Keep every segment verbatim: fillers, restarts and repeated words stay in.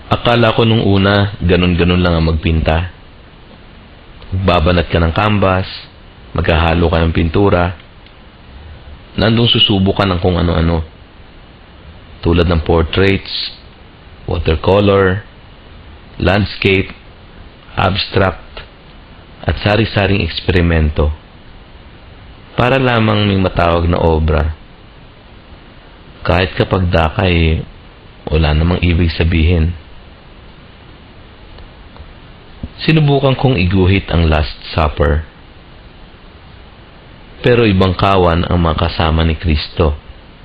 Akala ko nung una, ganun-ganun lang ang magpinta. Babanat ka ng canvas, maghahalo ka ng pintura, nandong susubukan ng kung ano-ano. Tulad ng portraits, watercolor, landscape, abstract, at sari-saring eksperimento. Para lamang may matawag na obra. Kahit kapag dakay, wala namang ibig sabihin. Sinubukan kong iguhit ang Last Supper. Pero ibang kawan ang mga kasama ni Kristo.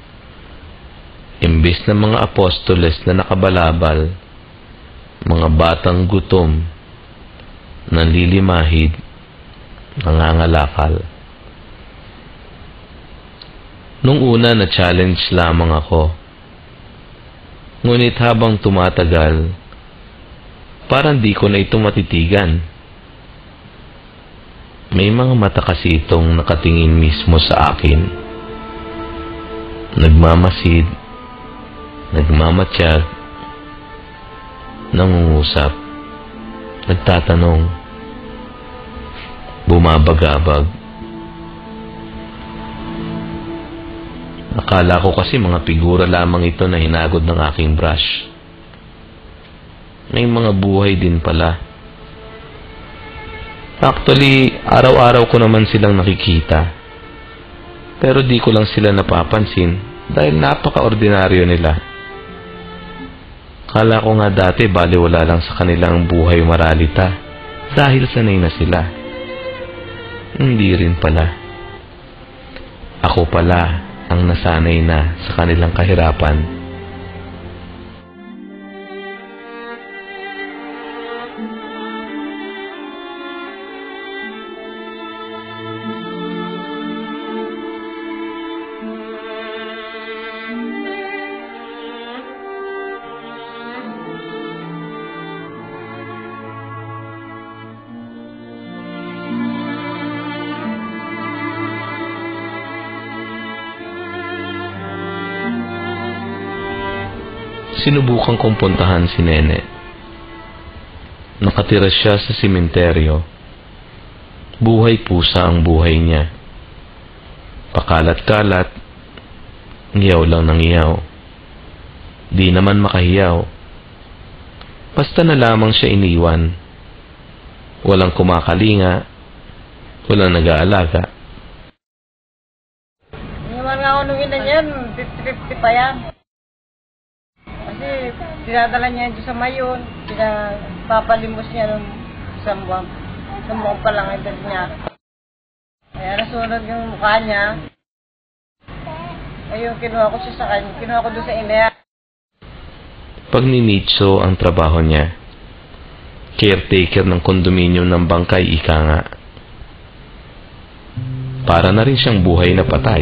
Imbis na mga apostoles na nakabalabal, mga batang gutom, nanlilimahid, nangangalakal. Nung una na challenge lamang ako. Ngunit habang tumatagal, parang di ko na ito matitigan. May mga mata kasi itong nakatingin mismo sa akin. Nagmamasid, nagmamatsyag, nangungusap, nagtatanong, bumabagabag. Akala ko kasi mga figura lamang ito na hinagod ng aking brush. May mga buhay din pala. Actually, araw-araw ko naman silang nakikita. Pero di ko lang sila napapansin dahil napaka-ordinaryo nila. Kala ko nga dati baliwala lang sa kanilang buhay maralita dahil sanay na sila. Hindi rin pala. Ako pala ang nasanay na sa kanilang kahirapan. Sinubukan kong puntahan si Nene. Nakatira siya sa sementeryo. Buhay pusa ang buhay niya. Pakalat-kalat, ngiyaw lang ng ngiyaw. Di naman makahiyaw. Basta na lamang siya iniwan. Walang kumakalinga, walang nag-aalaga. Iniwan nga ako nung ina niyan, fifty fifty pa yan. Kasi dinadala niya dito sa Mayon, pinapapalimbos niya nung isang buwan. Isang buwan pa lang edad niya. Kaya nasunod yung mukha niya. Ayun, kinuha ko siya sa kanya. Kinuha ko doon sa ina. Pag ninitso ang trabaho niya, caretaker ng kondominium ng Bangkay, ika nga. Para na rin siyang buhay na patay.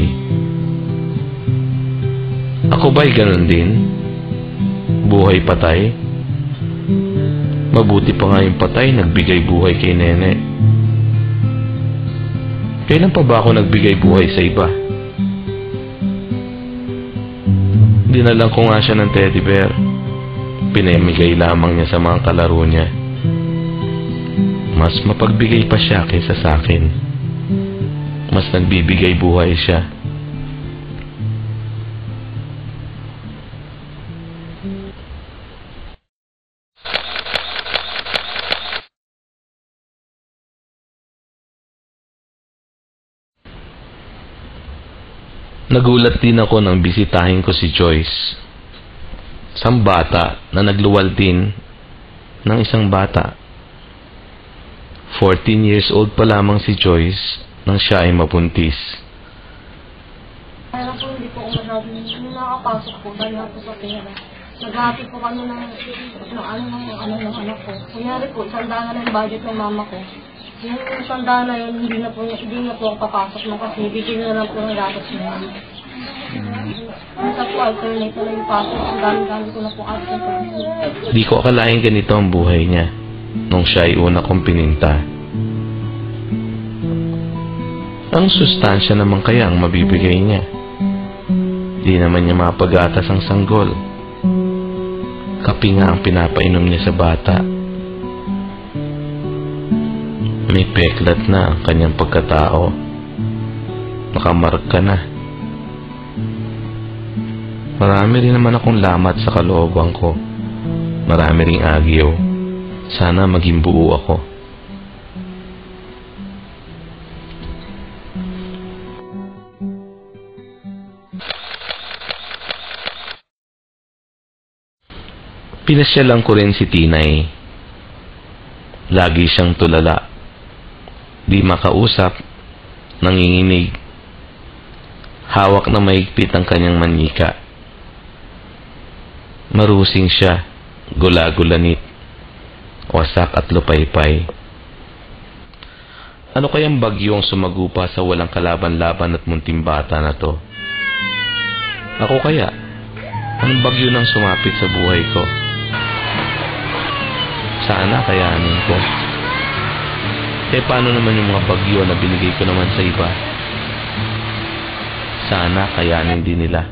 Ako ba'y ganun din? Buhay patay? Mabuti pa nga yung patay nagbigay buhay kay Nene. Kailan pa ba ako nagbigay buhay sa iba? Dinalang ko nga siya ng teddy bear. Pinamigay lamang niya sa mga kalaro niya. Mas mapagbigay pa siya kaysa sa akin. Mas nagbibigay buhay siya. Nagulat din ako nang bisitahin ko si Joyce. Isang bata na nagluwal din ng isang bata. fourteen years old pa lamang si Joyce nang siya ay mabuntis. Kaya po hindi po ako masyadong nakakapasok po dahil po sa pera. Naghati po kami ng, ng ano ng ano ng anak ko. Kunyari po, sanda na ng budget ng mama ko. Yung sanda na yun, hindi na po, hindi na po ako papasok mo kasi bigyan na lang po ng gatos niya. Sa po, alternate na yung pasok. Ang dami-dami ko na po alternate. Di ko akalain ganito ang buhay niya nung siya ay una kong pininta. Ang sustansya naman kaya ang mabibigay niya. Di naman niya mapagatas ang sanggol. Kape nga ang pinapainom niya sa bata. May peklat na ang kanyang pagkatao. Nakamarka na. Marami rin naman akong lamat sa kalooban ko. Marami ring agyo. Sana maging buo ako. Pinasyalan ko rin si Tinay. Lagi siyang tulala. Di makausap, nanginginig. Hawak na mahigpit ang kanyang manika. Marusing siya, gula-gulanit, wasak at lupaypay. Ano kayang bagyong sumagupa sa walang kalaban-laban at munting bata na to? Ako kaya? Anong bagyo nang sumapit sa buhay ko? Sana kayanin ko. Eh paano naman yung mga bagyo na binigay ko naman sa iba? Sana kayanin din nila.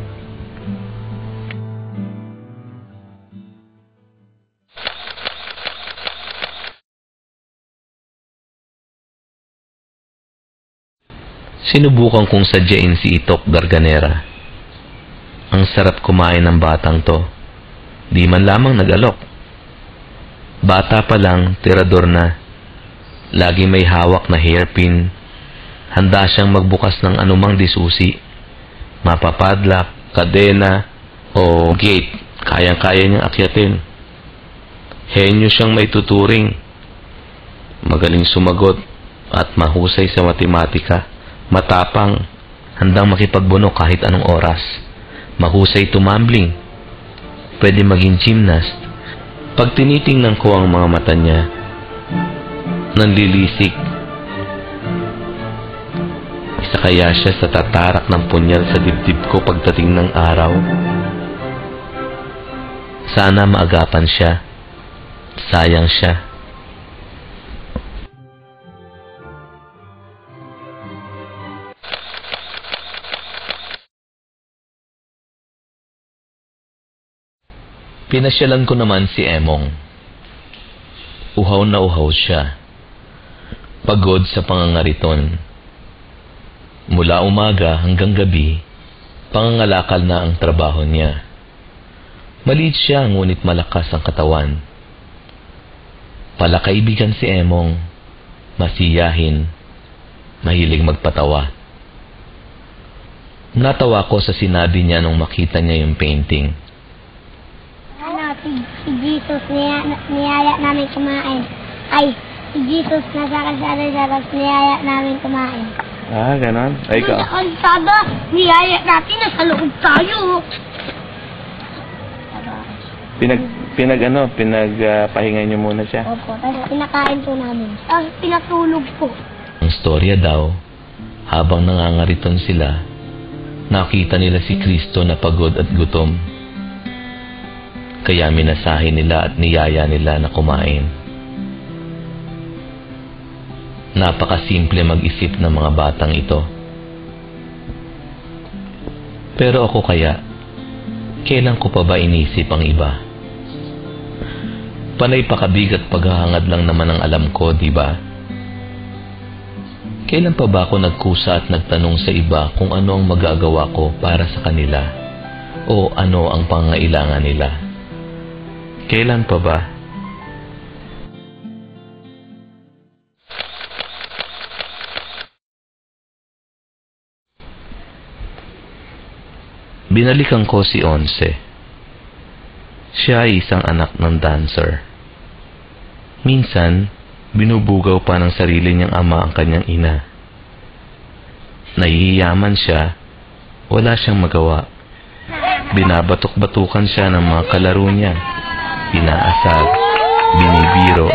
Sinubukan kong sadyain si Itok Garganera. Ang sarap kumain ng batang to. Di man lamang nag-alok. Bata pa lang, tirador na. Lagi may hawak na hairpin. Handa siyang magbukas ng anumang disusi. Mapapadlak, kadena, o gate. Kayang-kaya niyang akyatin. Henyo siyang may tuturing. Magaling sumagot at mahusay sa matematika. Matapang, handang makipagbunok kahit anong oras. Mahusay tumambling. Pwede maging gymnast. Pag tinitingnan ko ang mga mata niya, nanlilisik. Isa kaya siya sa tatarak ng punyal sa dibdib ko pagdating ng araw? Sana maagapan siya. Sayang siya. Pinasyalan ko naman si Emong. Uhaw na uhaw siya. Pagod sa pangangariton. Mula umaga hanggang gabi, pangangalakal na ang trabaho niya. Maliit siya ngunit malakas ang katawan. Palakaibigan si Emong, masiyahin, mahilig magpatawa. Natawa ko sa sinabi niya nung makita niya yung painting. Si, si Jesus, niya, niyaya namin kumain. Ay, si Jesus nasa kalsada sa niyaya namin kumain. Ah, ganon? Ay, ikaw. Nasa kalsada, niyaya natin, nasa loob tayo. Pinag, pinag ano, pinagpahinga uh, niyo muna siya? Opo, tapos pinakain po namin. Tapos pinatulog po. Ang storya daw, habang nangangariton sila, nakita nila si Kristo na pagod at gutom. Kaya minasahin nila at niyaya nila na kumain. Napakasimple mag-isip ng mga batang ito. Pero ako kaya, kailan ko pa ba inisip ang iba? Panay pakabigat paghahangad lang naman ang alam ko, di ba? Kailan pa ba ako nagkusa at nagtanong sa iba kung ano ang magagawa ko para sa kanila? O ano ang pangailangan nila? Kailan pa ba? Binalikan ko si Onse. Siya ay isang anak ng dancer. Minsan, binubugaw pa ng sarili niyang ama ang kanyang ina. Nahihiyaman siya, wala siyang magawa. Binabatok-batukan siya ng mga kalaro niya. Inaasal, binibiro,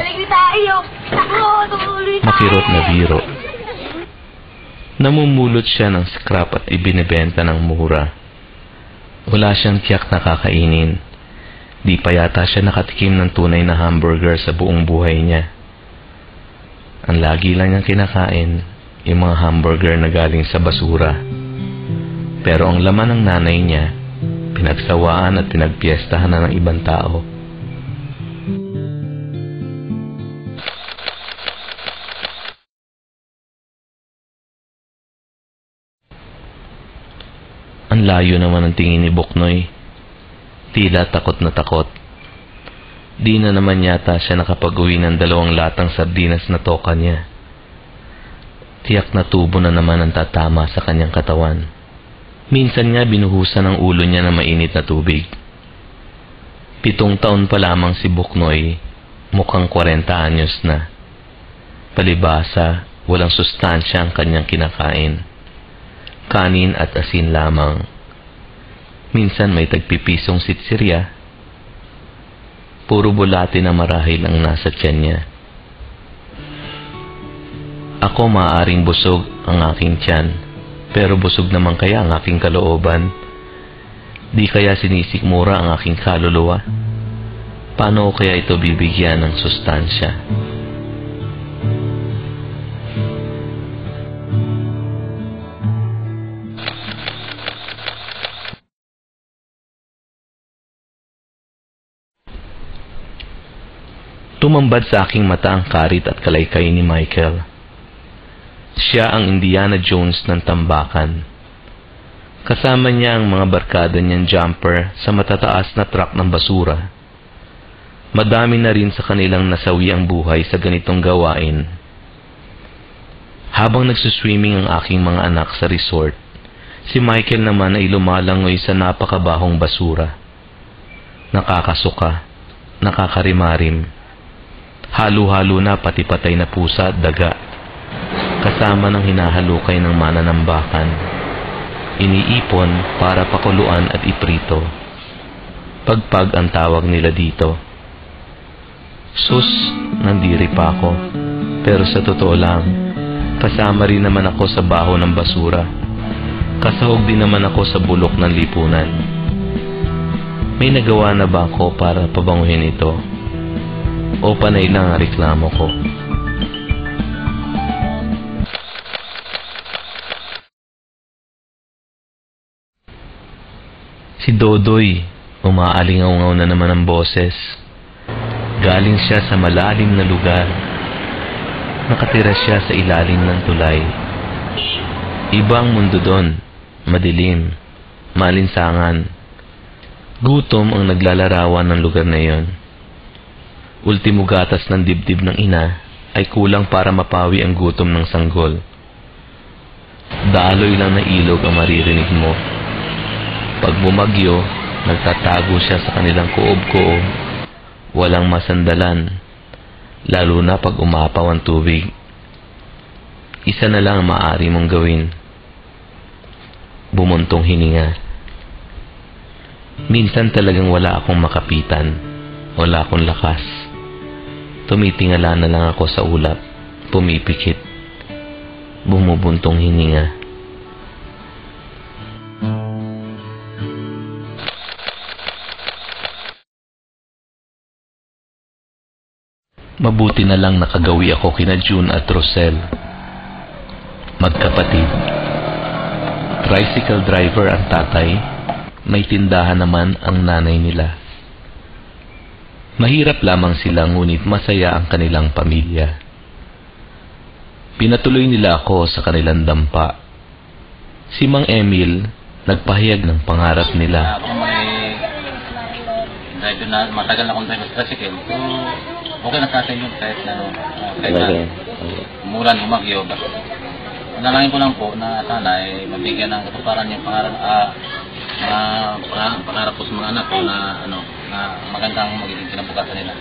makirot na biro. Namumulot siya ng scrap at ibinibenta ng mura. Wala siyang tiyak na kakainin. Di pa yata siya nakatikim ng tunay na hamburger sa buong buhay niya. Ang lagi lang niyang kinakain, yung mga hamburger na galing sa basura. Pero ang laman ng nanay niya, pinagsawaan at pinagpiestahan na ng ibang tao. Ang layo naman ang tingin ni Buknoy. Tila takot na takot. Di na naman yata siya nakapag-uwi ng dalawang latang sardinas na toka niya. Tiyak na tubo na naman ang tatama sa kanyang katawan. Minsan nga binuhusan ang ulo niya ng mainit na tubig. Pitong taon pa lamang si Buknoy, mukhang kwarenta anyos na. Palibasa, walang sustansya ang kanyang kinakain. Kanin at asin lamang. Minsan may tagpipisong sitsirya. Puro bulati na marahil ang nasa tiyan niya. Ako maaaring busog ang aking tiyan, pero busog naman kaya ang aking kalooban? Di kaya sinisikmura ang aking kaluluwa? Paano kaya ito bibigyan ng sustansya? Tumambad sa aking mata ang karit at kalaykay ni Michael. Siya ang Indiana Jones ng tambakan. Kasama niya ang mga barkada niyang jumper sa matataas na truck ng basura. Madami na rin sa kanilang nasawi ang buhay sa ganitong gawain. Habang nagsuswimming ang aking mga anak sa resort, si Michael naman ay lumalangoy sa napakabahong basura. Nakakasuka, nakakarimarim. Halo-halo na pati patay na pusa at daga, kasama ng hinahalukay ng mananambakan. Iniipon para pakuluan at iprito. Pagpag ang tawag nila dito. Sus, nandiri pa ako. Pero sa totoo lang, kasama rin naman ako sa baho ng basura. Kasahog din naman ako sa bulok ng lipunan. May nagawa na ba ako para pabanguhin ito? O panay lang ang reklamo ko? Si Dodoy, umaalingaw-ngaw na naman ang boses. Galing siya sa malalim na lugar. Nakatira siya sa ilalim ng tulay. Ibang mundo doon, madilim, malinsangan. Gutom ang naglalarawan ng lugar na yon. Ultimo gatas ng dibdib ng ina ay kulang para mapawi ang gutom ng sanggol. Daloy lang na ilog ang maririnig mo. Pag bumagyo, nagtatago siya sa kanilang kuob-kuob. Walang masandalan, lalo na pag umapaw ang tubig. Isa na lang ang maaari mong gawin. Bumuntong hininga. Minsan talagang wala akong makapitan. Wala akong lakas. Tumitingala na lang ako sa ulap, pumipikit, bumubuntong hininga. Mabuti na lang nakagawi ako kina June at Rosel. Magkapatid. Tricycle driver ang tatay, may tindahan naman ang nanay nila. Mahirap lamang sila ngunit masaya ang kanilang pamilya. Pinatuloy nila ako sa kanilang dampa. Si Mang Emil nagpahayag ng pangarap nila. Ako may driver na matagal na akong driver sa tricycle. So, okay na sa akin yun kahit na kahit na umulan, umagyo. Nalangin ko lang po na sana ay mabigyan ng katuparan yung pangarap ah, uh, pangarap ko sa mga anak ko na ano na magandang magiging kinabukasan nila.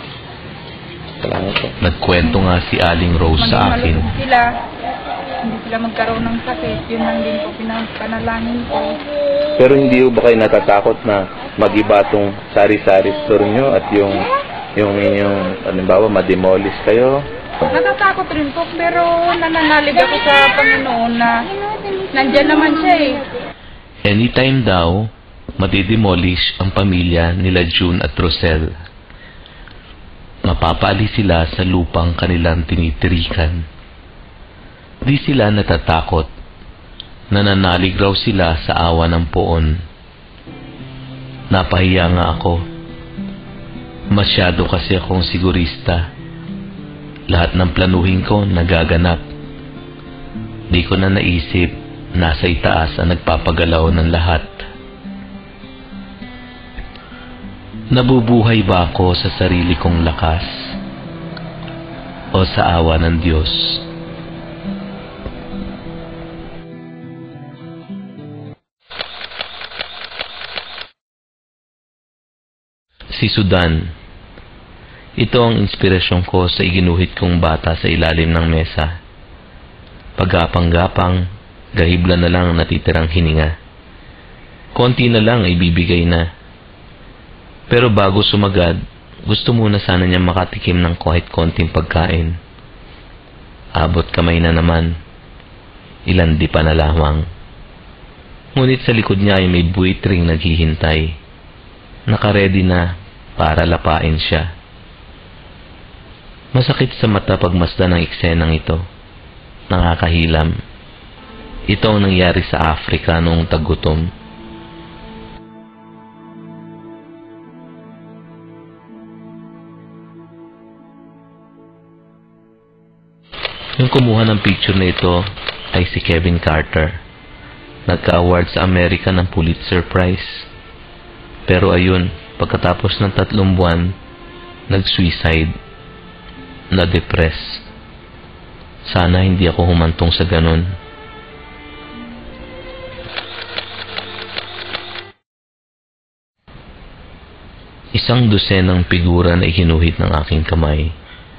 Nagkwento nga si Aling Rose sa akin. Sila, hindi sila magkaroon ng sakit. Yun lang din po pinapanalangin ko. Pero hindi ba kayo natatakot na mag-iba itong sari-sari store nyo at yung yung inyong, halimbawa, ma-demolish kayo? Natatakot rin po, pero nananalig ako sa Panginoon na nandyan naman siya eh. Anytime daw, madidemolish ang pamilya nila June at Rosel. Mapapali sila sa lupang kanilang tinitirikan. Di sila natatakot. Nananalig raw sila sa awa ng poon. Napahiya nga ako. Masyado kasi akong sigurista. Lahat ng planuhin ko nagaganap. Di ko na naisip, nasa itaas ang nagpapagalaw ng lahat. Nabubuhay ba ako sa sarili kong lakas o sa awa ng Diyos? Si Sudan. Ito ang inspirasyon ko sa iginuhit kong bata sa ilalim ng mesa. Pagapang-gapang, gahibla na lang ang natitirang hininga. Konti na lang ay bibigay na. Pero bago sumagad, gusto muna sana niya makatikim ng kahit konting pagkain. Abot kamay na naman. Ilandi pa na lamang. Ngunit sa likod niya ay may buitring naghihintay. Nakaredy na para lapain siya. Masakit sa mata pagmasdan ng eksenang ito. Nakakahilam. Ito ang nangyari sa Afrika noong taggutom. Yung kumuha ng picture na ito ay si Kevin Carter. Nagka-award sa Amerika ng Pulitzer Prize. Pero ayun, pagkatapos ng tatlong buwan, nag-suicide, na-depress. Sana hindi ako humantong sa ganun. Isang dosenang figura na ihinuhit ng aking kamay.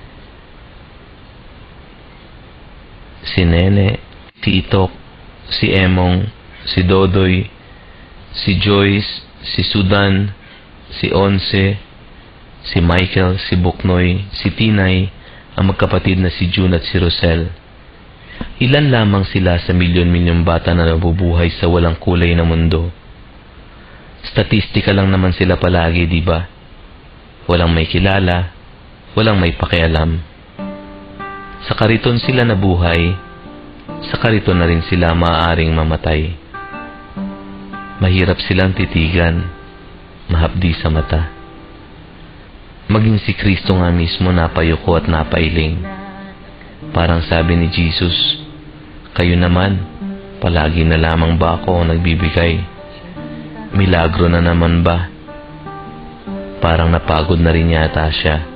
Si Nene, si Itok, si Emong, si Dodoy, si Joyce, si Sudan, si Onse, si Michael, si Buknoy, si Tinay, ang magkapatid na si June at si Rosel. Ilan lamang sila sa milyon-milyong bata na nabubuhay sa walang kulay na mundo. Statistika lang naman sila palagi, di ba? Walang may kilala, walang may pakialam. Sa kariton sila nabuhay, sa kariton na rin sila maaaring mamatay. Mahirap silang titigan, mahapdi sa mata. Maging si Kristo nga mismo napayuko at napailing. Parang sabi ni Jesus, kayo naman, palagi na lamang ba ako ang nagbibigay? Milagro na naman ba? Parang napagod na rin yata siya.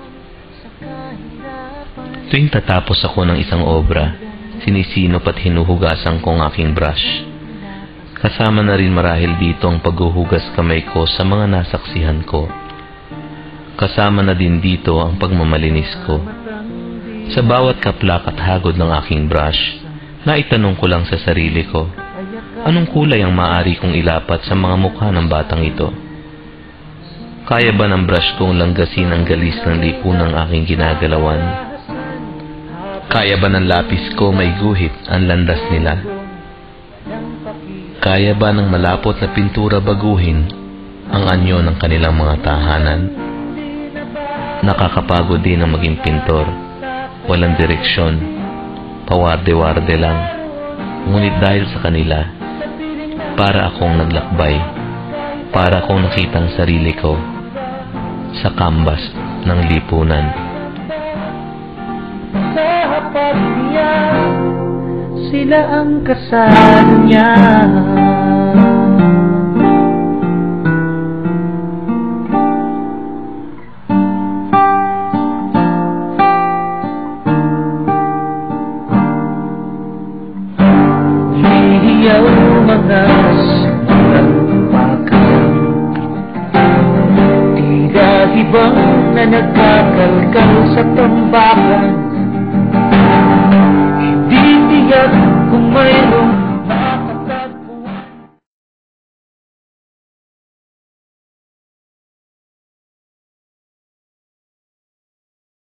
Tuwing tatapos ako ng isang obra, sinisinop at hinuhugasan ko ang aking brush. Kasama na rin marahil dito ang paghuhugas kamay ko sa mga nasaksihan ko. Kasama na din dito ang pagmamalinis ko. Sa bawat kaplak at hagod ng aking brush, naitanong ko lang sa sarili ko, anong kulay ang maaari kong ilapat sa mga mukha ng batang ito? Kaya ba ng brush kong langgasin ang galis ng lipo ng aking ginagalawan? Kaya ba ng lapis ko may guhit ang landas nila? Kaya ba ng malapot na pintura baguhin ang anyo ng kanilang mga tahanan? Nakakapagod din ang maging pintor. Walang direksyon, pawarde-warde lang. Ngunit dahil sa kanila, para akong naglakbay, para akong nakitang sarili ko sa canvas ng lipunan. Sa hapag niya, sila ang kasal niya. Hihiyaw mga simurang umakan, tiga-hibang na nagkakalkal sa tambakan. Kung may